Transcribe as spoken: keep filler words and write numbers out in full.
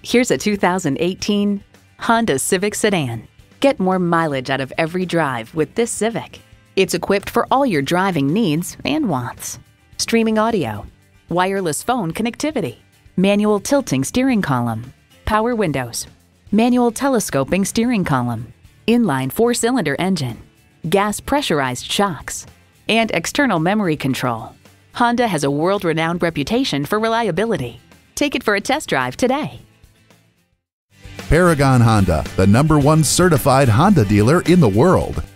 Here's a two thousand eighteen Honda Civic sedan. Get more mileage out of every drive with this Civic. It's equipped for all your driving needs and wants. Streaming audio, wireless phone connectivity, manual tilting steering column, power windows, manual telescoping steering column, inline four-cylinder engine, gas pressurized shocks, and external memory control. Honda has a world-renowned reputation for reliability. Take it for a test drive today. Paragon Honda, the number one certified Honda dealer in the world.